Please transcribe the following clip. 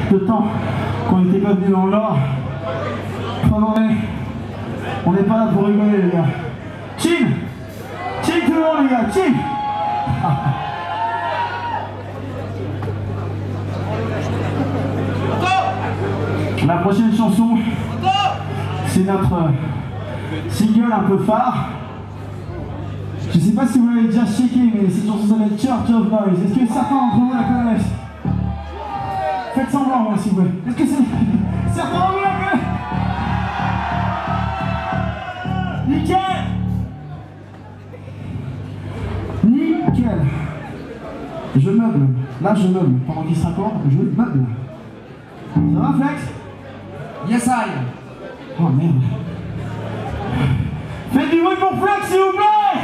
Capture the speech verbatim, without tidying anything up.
de temps qu'on n'était pas venu dans le Nord. Prenons-les. On n'est pas là pour rigoler, les gars. Chin! Chin tout le monde, les gars! Chin! La prochaine chanson, c'est notre single un peu phare. Je sais pas si vous l'avez déjà checké, mais cette chanson s'appelle Church of Noise. Est-ce que certains d'entre vous la connaissent? Faites semblant, moi, s'il vous plaît. Est-ce que c'est... certains d'entre vous la connaissent? Nickel! Nickel! Je meuble. Là, je meuble. Pendant qu'il se raccorde, je meuble. Ça va, Flex? Yes, I. Oh merde. Faites du bruit pour Flex, s'il vous plaît!